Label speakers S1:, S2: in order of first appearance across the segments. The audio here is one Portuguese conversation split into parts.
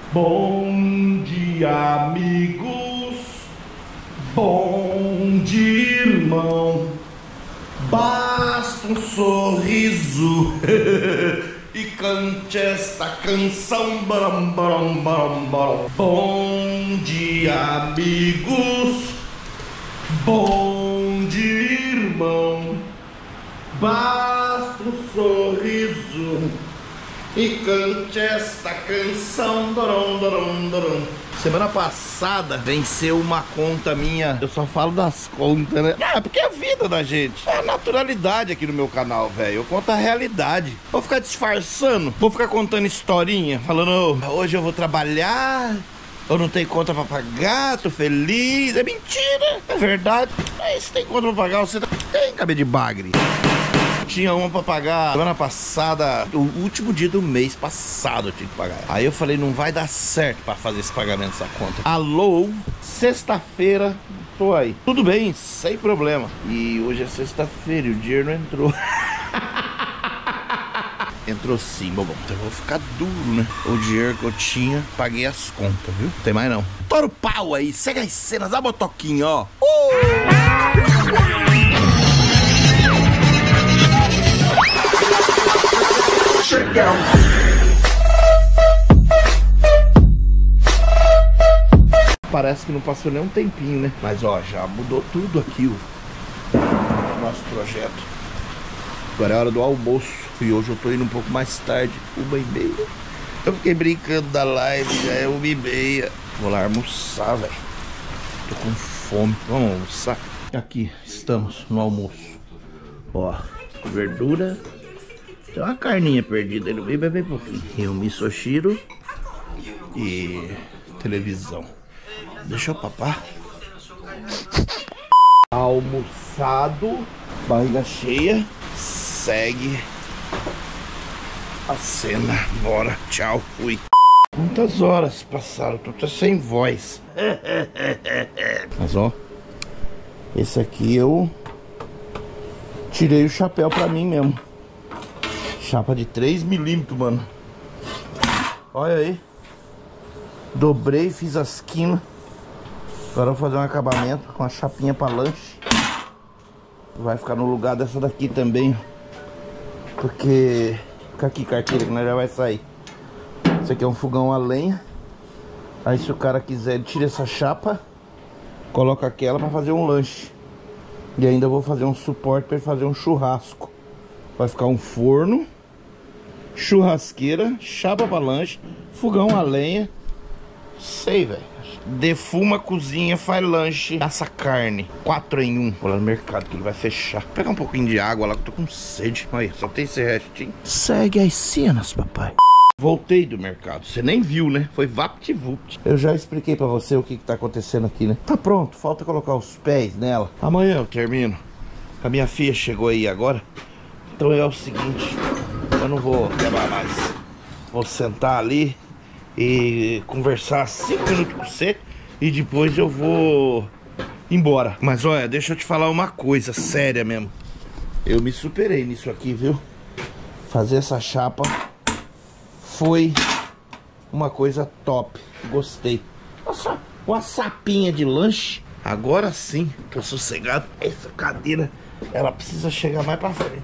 S1: Bom dia, amigos. Bom dia, irmão. Basta um sorriso e cante esta canção. Baram, baram, baram, baram. Bom dia, amigos. Bom dia, irmão. Basta um sorriso e cante esta canção. Dorom, dorom, dorom. Semana passada venceu uma conta minha. Eu só falo das contas, né? É, porque é a vida da gente. É a naturalidade aqui no meu canal, velho. Eu conto a realidade. Vou ficar disfarçando. Vou ficar contando historinha. Falando, oh, hoje eu vou trabalhar. Eu não tenho conta pra pagar. Tô feliz. É mentira. É verdade. Mas se tem conta pra pagar, você tem cabeça de bagre. Tinha uma pra pagar semana passada, o último dia do mês passado eu tinha que pagar. Aí eu falei, não vai dar certo pra fazer esse pagamento dessa conta. Alô, sexta-feira, tô aí. Tudo bem, sem problema. E hoje é sexta-feira e o dinheiro não entrou. Entrou sim, bobão. Então eu vou ficar duro, né? O dinheiro que eu tinha, paguei as contas, viu? Não tem mais não. Tora o pau aí, segue as cenas, a botoquinha, ó. Parece que não passou nem um tempinho, né? Mas ó, já mudou tudo aqui o nosso projeto. Agora é hora do almoço. E hoje eu tô indo um pouco mais tarde, 1h30. Eu fiquei brincando da live, já é 1h30. Vou lá almoçar, velho. Tô com fome. Vamos almoçar. Aqui estamos no almoço. Ó, verdura. Tem uma carninha perdida no meio, bem pouquinho. E um misoshiro e televisão. Deixa eu papar. Almoçado, barriga cheia. Segue a cena. Bora, tchau, fui. Muitas horas passaram, tô até sem voz. Mas ó, esse aqui eu tirei o chapéu pra mim mesmo. Chapa de 3 milímetros, mano. Olha aí. Dobrei, fiz as quinas. Agora eu vou fazer um acabamento com a chapinha pra lanche. Vai ficar no lugar dessa daqui também. Porque... Fica aqui, carteira, que nós já vai sair. Isso aqui é um fogão a lenha. Aí se o cara quiser, ele tira essa chapa, coloca aquela pra fazer um lanche. E ainda vou fazer um suporte pra ele fazer um churrasco. Vai ficar um forno, churrasqueira, chapa pra lanche, fogão a lenha. Sei, velho. Defuma, cozinha, faz lanche, assa carne. 4 em 1. Vou lá no mercado que ele vai fechar. Vou pegar um pouquinho de água lá que eu tô com sede. Olha, só tem esse restinho. Segue as cenas, papai. Voltei do mercado. Você nem viu, né? Foi vapt-vupt. Eu já expliquei pra você o que tá acontecendo aqui, né? Tá pronto, falta colocar os pés nela. Amanhã eu termino. A minha filha chegou aí agora. Então é o seguinte, eu não vou levar mais. Vou sentar ali e conversar 5 minutos com você e depois eu vou embora. Mas olha, deixa eu te falar uma coisa séria mesmo. Eu me superei nisso aqui, viu? Fazer essa chapa foi uma coisa top. Gostei. Nossa, uma sapinha de lanche. Agora sim, tô sossegado. Essa cadeira, ela precisa chegar mais pra frente.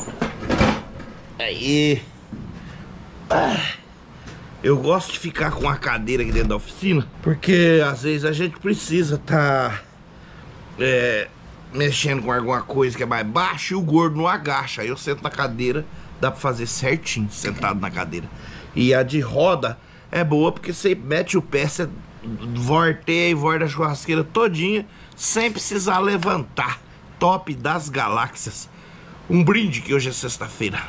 S1: Aí. Eu gosto de ficar com a cadeira aqui dentro da oficina, porque às vezes a gente precisa tá mexendo com alguma coisa que é mais baixa e o gordo não agacha. Aí eu sento na cadeira, dá pra fazer certinho, sentado na cadeira. E a de roda é boa porque você mete o pé, você vorteia e volta a churrasqueira todinha sem precisar levantar. Top das galáxias. Um brinde que hoje é sexta-feira.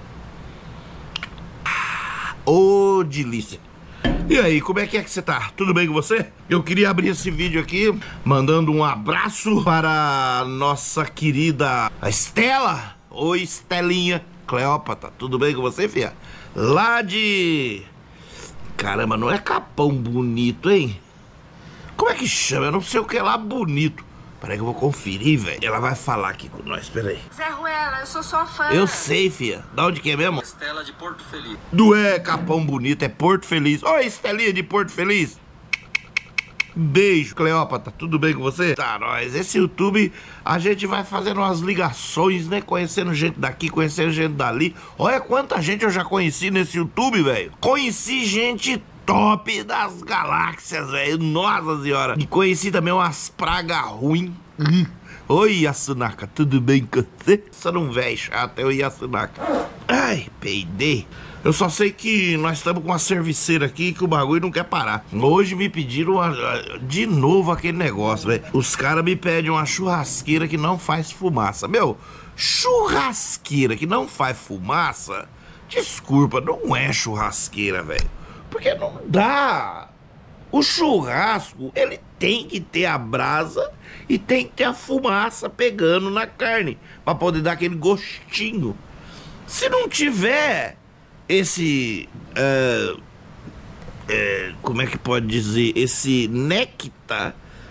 S1: Ô, delícia. E aí, como é que você tá? Tudo bem com você? Eu queria abrir esse vídeo aqui mandando um abraço para a nossa querida Estela. Oi, Estelinha Cleópatra. Tudo bem com você, filha? Lá de... Caramba, não é Capão Bonito, hein? Como é que chama? Eu não sei o que é lá bonito. Peraí que eu vou conferir, velho. Ela vai falar aqui com nós, peraí.
S2: Zé Ruela, eu sou sua fã.
S1: Eu sei, fia. Da onde que é mesmo?
S3: Estela de Porto Feliz.
S1: Não é Capão Bonito, é Porto Feliz. Oi, Estelinha de Porto Feliz. Beijo, Cleópatra, tudo bem com você? Tá, nós, esse YouTube, a gente vai fazendo umas ligações, né? Conhecendo gente daqui, conhecendo gente dali. Olha quanta gente eu já conheci nesse YouTube, velho. Conheci gente top das galáxias, velho. Nossa senhora. E conheci também umas pragas ruins. Oi, Yasunaka, tudo bem com você? Você não velho chato, é o Yasunaka. Ai, peidei. Eu só sei que nós estamos com uma serviceira aqui que o bagulho não quer parar. Hoje me pediram de novo aquele negócio, velho. Os caras me pedem uma churrasqueira que não faz fumaça. Meu, churrasqueira que não faz fumaça, desculpa, não é churrasqueira, velho. Porque não dá. O churrasco, ele tem que ter a brasa e tem que ter a fumaça pegando na carne, pra poder dar aquele gostinho. Se não tiver esse, como é que pode dizer, esse néctar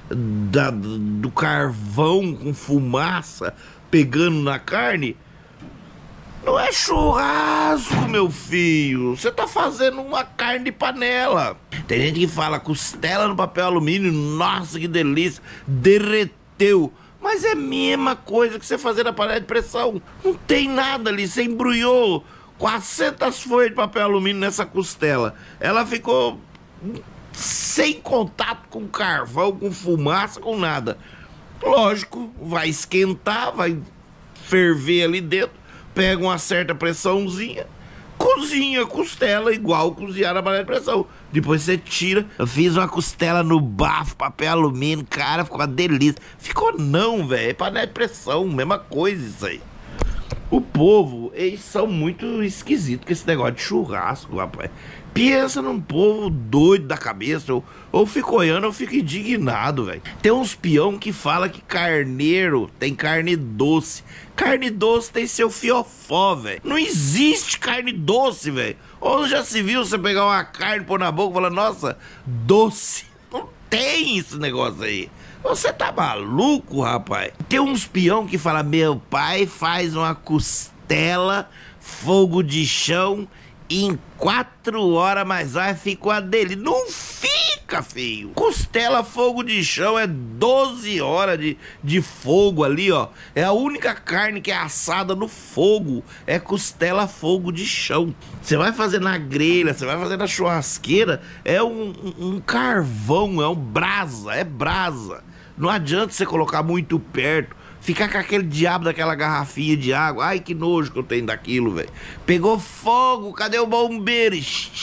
S1: do carvão com fumaça pegando na carne, não é churrasco, meu filho. Você tá fazendo uma carne de panela. Tem gente que fala costela no papel alumínio, nossa, que delícia, derreteu. Mas é a mesma coisa que você fazer na panela de pressão. Não tem nada ali, você embrulhou 400 folhas de papel alumínio nessa costela. Ela ficou sem contato com carvão, com fumaça, com nada. Lógico, vai esquentar, vai ferver ali dentro, pega uma certa pressãozinha, cozinha a costela igual cozinhar na panela de pressão. Depois você tira. Eu fiz uma costela no bafo, papel alumínio, cara, ficou uma delícia. Ficou não, velho, é panela de pressão, mesma coisa isso aí. O povo, eles são muito esquisitos com esse negócio de churrasco, rapaz. Pensa num povo doido da cabeça. Ou fico olhando ou fico indignado, velho. Tem uns peão que fala que carneiro tem carne doce. Carne doce tem seu fiofó, velho. Não existe carne doce, velho. Ou já se viu você pegar uma carne, pôr na boca e falar, nossa, doce. Não tem esse negócio aí. Você tá maluco, rapaz? Tem uns peão que fala, meu pai faz uma costela, fogo de chão, em 4 horas mais vai ficar uma dele. Não fica, filho. Costela, fogo de chão é 12 horas de fogo ali, ó. É a única carne que é assada no fogo. É costela, fogo de chão. Você vai fazer na grelha, você vai fazer na churrasqueira, é um carvão, é um brasa, é brasa. Não adianta você colocar muito perto, ficar com aquele diabo daquela garrafinha de água. Ai, que nojo que eu tenho daquilo, velho. Pegou fogo, cadê o bombeiro?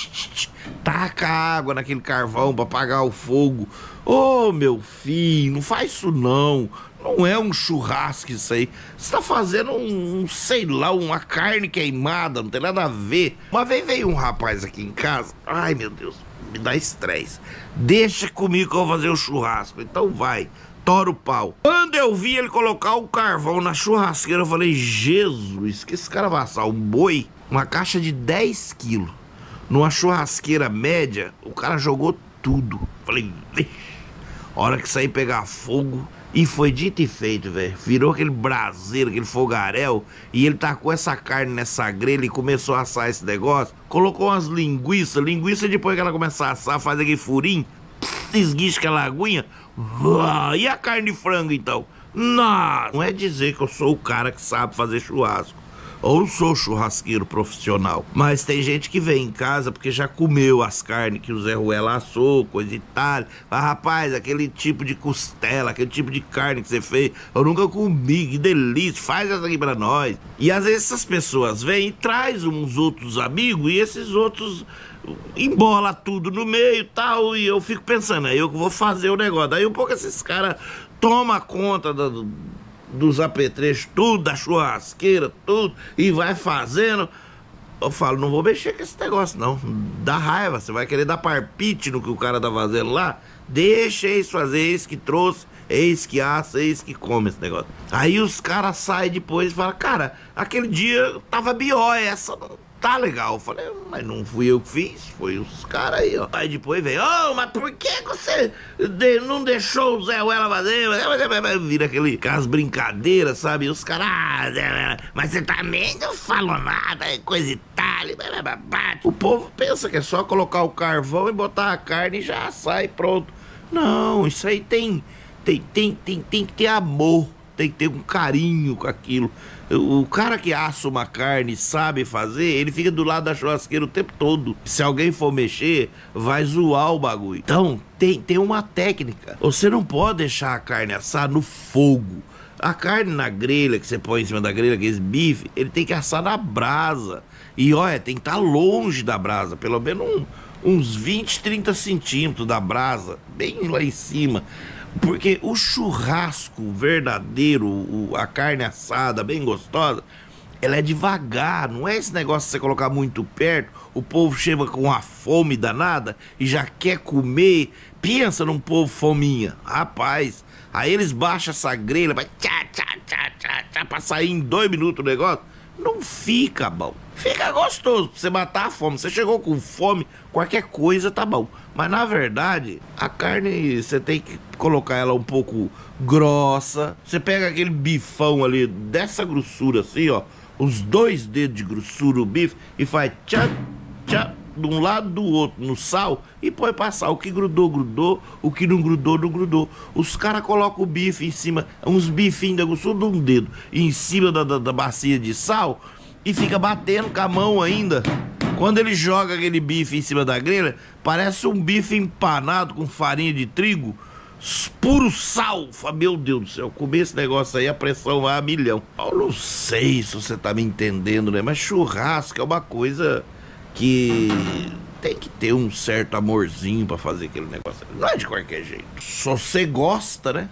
S1: Taca água naquele carvão pra apagar o fogo. Ô, meu filho, não faz isso não. Não é um churrasco isso aí. Você tá fazendo sei lá, uma carne queimada, não tem nada a ver. Uma vez veio um rapaz aqui em casa. Ai, meu Deus, me dá estresse. Deixa comigo que eu vou fazer o churrasco. Então vai, tora o pau. Quando eu vi ele colocar o carvão na churrasqueira, eu falei, Jesus, que esse cara vai assar um boi? Uma caixa de 10 quilos. Numa churrasqueira média, o cara jogou tudo. Falei, vixe. Hora que sair pegar fogo. E foi dito e feito, velho. Virou aquele braseiro, aquele fogaréu. E ele tacou essa carne nessa grelha e começou a assar esse negócio. Colocou umas linguiças. Linguiça, depois que ela começa a assar, faz aquele furinho. Esguicha aquela aguinha. E a carne de frango, então? Não é dizer que eu sou o cara que sabe fazer churrasco. Ou sou churrasqueiro profissional. Mas tem gente que vem em casa porque já comeu as carnes que o Zé Ruela assou, coisa e tal. Mas, rapaz, aquele tipo de costela, aquele tipo de carne que você fez, eu nunca comi, que delícia, faz essa aqui pra nós. E às vezes essas pessoas vêm e traz uns outros amigos e esses outros embola tudo no meio e tal. E eu fico pensando, aí eu vou fazer o negócio. Daí um pouco esses caras tomam conta dos apetrechos, tudo, da churrasqueira, tudo, e vai fazendo. Eu falo, não vou mexer com esse negócio não, dá raiva, você vai querer dar parpite no que o cara tá fazendo lá, deixa eles fazer, eles que trouxe, eles que assa, eles que come esse negócio. Aí os caras saem depois e falam, cara, aquele dia tava bió, essa não tá legal. Eu falei, mas não fui eu que fiz, foi os caras aí, ó. Aí depois veio, mas por que você não deixou o Zé Ruela fazer? Vira aquelas brincadeiras, sabe? E os caras, mas você também não falou nada, coisa e tal. O povo pensa que é só colocar o carvão e botar a carne e já sai pronto. Não, isso aí tem que ter amor, tem que ter um carinho com aquilo. O cara que assa uma carne e sabe fazer, ele fica do lado da churrasqueira o tempo todo. Se alguém for mexer, vai zoar o bagulho. Então, tem uma técnica. Você não pode deixar a carne assar no fogo. A carne na grelha, que você põe em cima da grelha, aquele bife, ele tem que assar na brasa. E olha, tem que estar longe da brasa, pelo menos uns 20, 30 centímetros da brasa, bem lá em cima. Porque o churrasco verdadeiro, a carne assada, bem gostosa, ela é devagar, não é esse negócio de você colocar muito perto, o povo chega com uma fome danada e já quer comer. Pensa num povo fominha, rapaz. Aí eles baixam essa grelha, vai pra sair em 2 minutos o negócio. Não fica bom. Fica gostoso pra você matar a fome. Você chegou com fome, qualquer coisa tá bom. Mas na verdade, a carne você tem que colocar ela um pouco grossa. Você pega aquele bifão ali dessa grossura assim, ó, os 2 dedos de grossura o bife e faz tchá, tchá, de um lado do outro no sal e põe pra sal. O que grudou, grudou. O que não grudou, não grudou. Os caras colocam o bife em cima, uns bifinhos da grossura de um dedo, em cima da bacia de sal e fica batendo com a mão ainda. Quando ele joga aquele bife em cima da grelha, parece um bife empanado com farinha de trigo, puro sal. Meu Deus do céu, comer esse negócio aí, a pressão vai a milhão. Eu não sei se você tá me entendendo, né? Mas churrasco é uma coisa que tem que ter um certo amorzinho pra fazer aquele negócio. Não é de qualquer jeito. Só você gosta, né?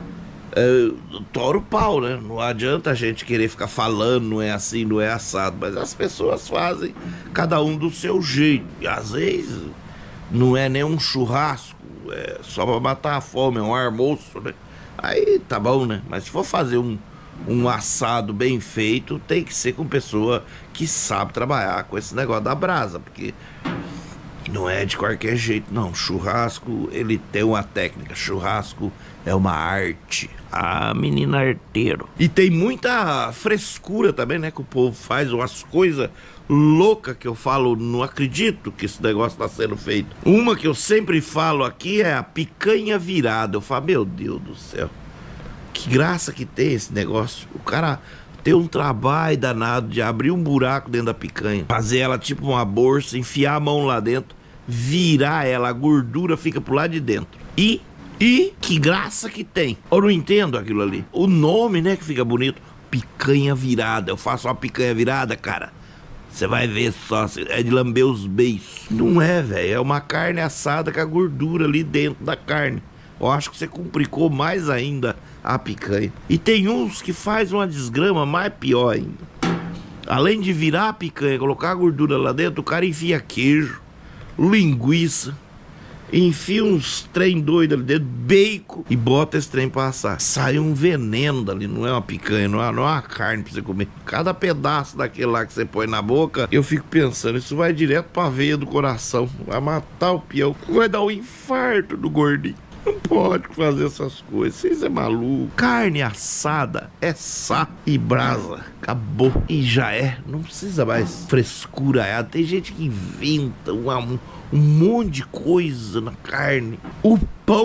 S1: Tora o pau, né? Não adianta a gente querer ficar falando, não é assim, não é assado. Mas as pessoas fazem cada um do seu jeito. E às vezes não é nem um churrasco, é só pra matar a fome, é um almoço, né? Aí tá bom, né? Mas se for fazer um assado bem feito, tem que ser com pessoa que sabe trabalhar com esse negócio da brasa, porque não é de qualquer jeito, não. Churrasco, ele tem uma técnica. Churrasco é uma arte. Ah, menina arteiro. E tem muita frescura também, né? Que o povo faz umas coisas loucas que eu falo, não acredito que esse negócio tá sendo feito. Uma que eu sempre falo aqui é a picanha virada. Eu falo, meu Deus do céu, que graça que tem esse negócio. O cara tem um trabalho danado de abrir um buraco dentro da picanha, fazer ela tipo uma bolsa, enfiar a mão lá dentro, virar ela, a gordura fica pro lado de dentro. E que graça que tem. Eu não entendo aquilo ali. O nome, né, que fica bonito. Picanha virada. Eu faço uma picanha virada, cara. Você vai ver só, é de lamber os beiços. Não é, velho. É uma carne assada com a gordura ali dentro da carne. Eu acho que você complicou mais ainda a picanha. E tem uns que faz uma desgrama mais pior ainda. Além de virar a picanha, colocar a gordura lá dentro, o cara enfia queijo, linguiça, enfia uns trem doido ali dentro, bacon, e bota esse trem pra assar. Sai um veneno dali, não é uma picanha, não é uma carne pra você comer. Cada pedaço daquele lá que você põe na boca, eu fico pensando, isso vai direto pra veia do coração, vai matar o peão, vai dar um infarto do gordinho. Não pode fazer essas coisas, vocês é maluco. Carne assada é sá e brasa, acabou. E já é, não precisa mais frescura. Tem gente que inventa um monte de coisa na carne. O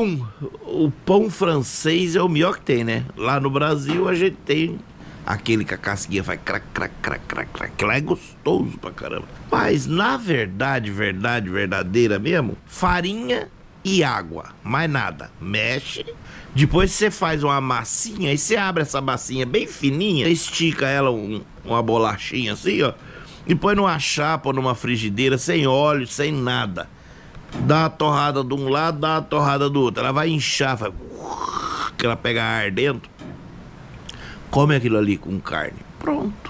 S1: pão francês é o melhor que tem, né? Lá no Brasil a gente tem aquele que a casquinha faz crac, crac, crac, crac, crac, que lá é gostoso pra caramba. Mas na verdade, verdadeira mesmo, farinha e água, mais nada. Mexe. Depois você faz uma massinha, aí você abre essa massinha bem fininha, estica ela uma bolachinha assim, ó, e põe numa chapa ou numa frigideira, sem óleo, sem nada. Dá uma torrada de um lado, dá uma torrada do outro. Ela vai inchar, vai... que ela pega ar dentro. Come aquilo ali com carne. Pronto.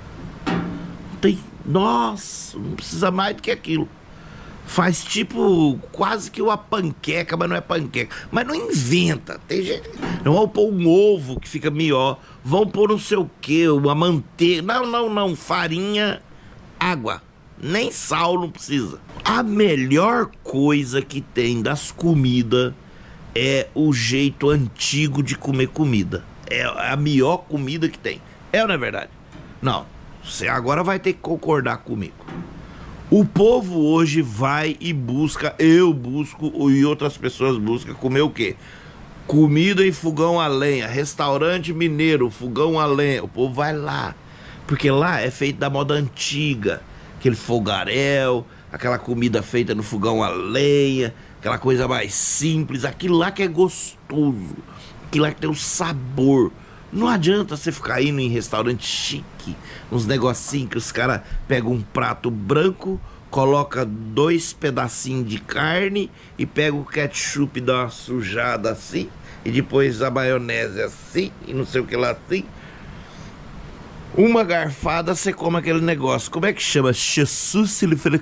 S1: Tem... Nossa, não precisa mais do que aquilo. Faz tipo quase que uma panqueca, mas não é panqueca. Mas não inventa. Tem gente. Não vão pôr um ovo que fica melhor. Vão pôr não sei o que, uma manteiga. Não. Farinha água. Nem sal não precisa. A melhor coisa que tem das comidas é o jeito antigo de comer comida. É a melhor comida que tem. É ou não é verdade? Não, você agora vai ter que concordar comigo. O povo hoje vai e busca, eu busco e outras pessoas buscam comer o quê? Comida em fogão a lenha, restaurante mineiro, fogão a lenha. O povo vai lá, porque lá é feito da moda antiga. Aquele fogaréu, aquela comida feita no fogão a lenha, aquela coisa mais simples, aquilo lá que é gostoso, aquilo lá que tem o sabor. Não adianta você ficar indo em restaurante chique, uns negocinhos que os caras pegam um prato branco, coloca 2 pedacinhos de carne e pega o ketchup e dá uma sujada assim, e depois a maionese assim, e não sei o que lá assim. Uma garfada você come aquele negócio. Como é que chama? Você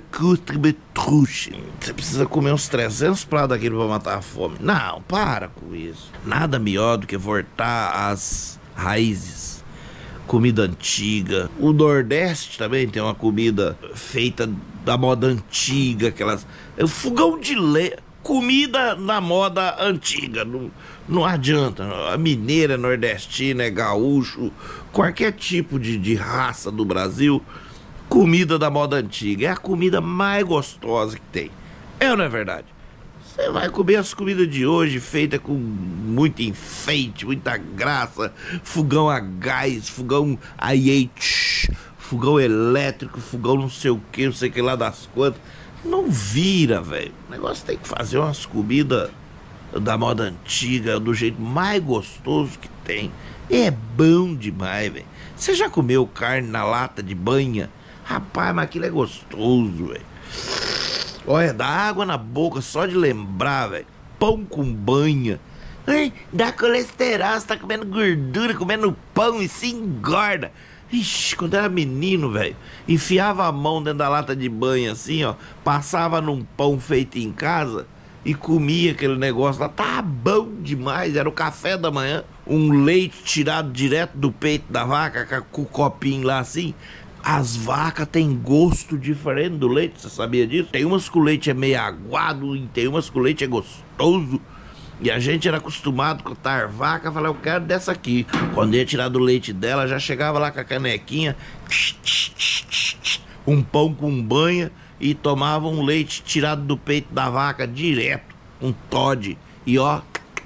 S1: precisa comer uns 300 pratos daquele pra matar a fome. Não, para com isso. Nada melhor do que voltar às raízes. Comida antiga. O Nordeste também tem uma comida feita da moda antiga, aquelas... fogão de lenha. Comida na moda antiga. Não adianta. A mineira, é nordestina, é gaúcho, qualquer tipo de raça do Brasil, comida da moda antiga. É a comida mais gostosa que tem. É ou não é verdade? Você vai comer as comidas de hoje feitas com muito enfeite, muita graça, fogão a gás, fogão a IH, fogão elétrico, fogão não sei o que, não sei o que lá das quantas. Não vira, velho. O negócio tem que fazer umas comidas da moda antiga, do jeito mais gostoso que tem. É bom demais, velho. Você já comeu carne na lata de banha? Rapaz, mas aquilo é gostoso, velho. Olha, dá água na boca só de lembrar, velho. Pão com banha. Ai, dá colesterol, você tá comendo gordura, comendo pão e se engorda. Ixi, quando era menino, velho, enfiava a mão dentro da lata de banha assim, ó, passava num pão feito em casa e comia aquele negócio lá. Tá bom demais, era o café da manhã. Um leite tirado direto do peito da vaca, com o copinho lá assim. As vacas têm gosto diferente do leite, você sabia disso? Tem umas que o leite é meio aguado e tem umas que o leite é gostoso. E a gente era acostumado com a vaca, falar, eu quero dessa aqui. Quando ia tirar do leite dela, já chegava lá com a canequinha, um pão com banha e tomava um leite tirado do peito da vaca direto, um Toddy. E ó,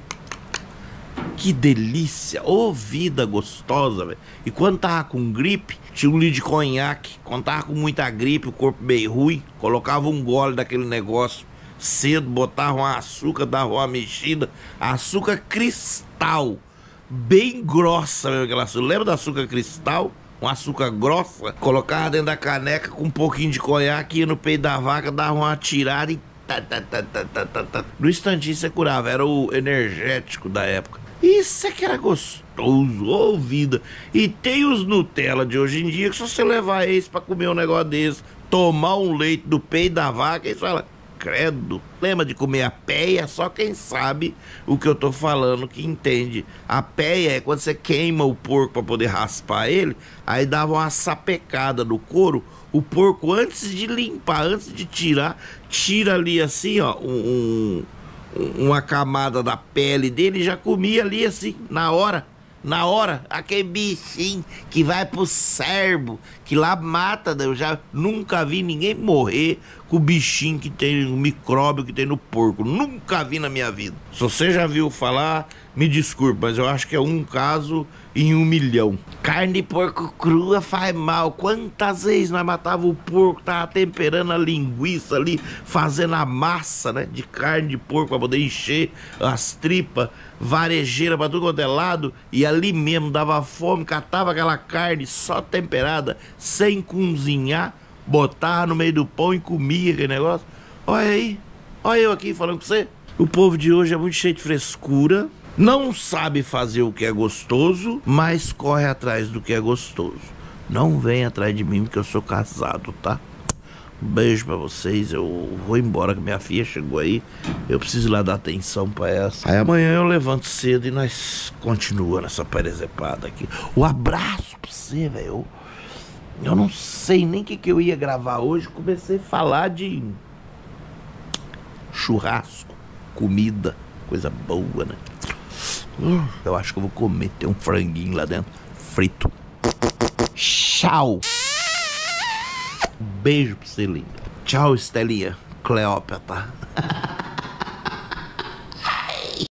S1: que delícia, ô vida gostosa, velho. E quando tava com gripe, tinha um litro de conhaque. Quando tava com muita gripe, o corpo meio ruim, colocava um gole daquele negócio cedo, botava um açúcar, dava uma mexida, açúcar cristal, bem grossa mesmo aquela açúcar. Lembra do açúcar cristal? Um açúcar grossa, colocava dentro da caneca com um pouquinho de conhaque, ia no peito da vaca, dava uma tirada e no instantinho você curava. Era o energético da época. Isso é que era gostoso, ô vida. E tem os Nutella de hoje em dia que se você levar esse pra comer um negócio desse, tomar um leite do peito da vaca, eles falam, credo. Lembra de comer a peia? Só quem sabe o que eu tô falando que entende. A peia é quando você queima o porco pra poder raspar ele, aí dava uma sapecada no couro. O porco, antes de limpar, antes de tirar, tira ali assim, ó, uma camada da pele dele e já comia ali assim, na hora, aquele bichinho que vai pro cérebro, que lá mata. Eu já nunca vi ninguém morrer com o bichinho que tem, o micróbio que tem no porco, nunca vi na minha vida. Se você já viu falar, me desculpe, mas eu acho que é um caso em 1 milhão. Carne de porco crua faz mal. Quantas vezes nós matava o porco, tava temperando a linguiça ali, fazendo a massa, né, de carne de porco pra poder encher as tripas, varejeira pra tudo quanto é lado, e ali mesmo dava fome, catava aquela carne só temperada, sem cozinhar, botava no meio do pão e comia aquele negócio. Olha aí, olha eu aqui falando com você. O povo de hoje é muito cheio de frescura, não sabe fazer o que é gostoso, mas corre atrás do que é gostoso. Não vem atrás de mim porque eu sou casado, tá? Um beijo pra vocês, eu vou embora que minha filha chegou aí. Eu preciso ir lá dar atenção pra ela. Aí amanhã eu levanto cedo e nós continuamos nessa perezepada aqui. Um abraço pra você, velho. Eu não sei nem o que eu ia gravar hoje. Comecei a falar de churrasco, comida, coisa boa, né? Eu acho que eu vou comer. Tem um franguinho lá dentro, frito. Tchau. Beijo pra você, linda. Tchau, Estelinha Cleópatra.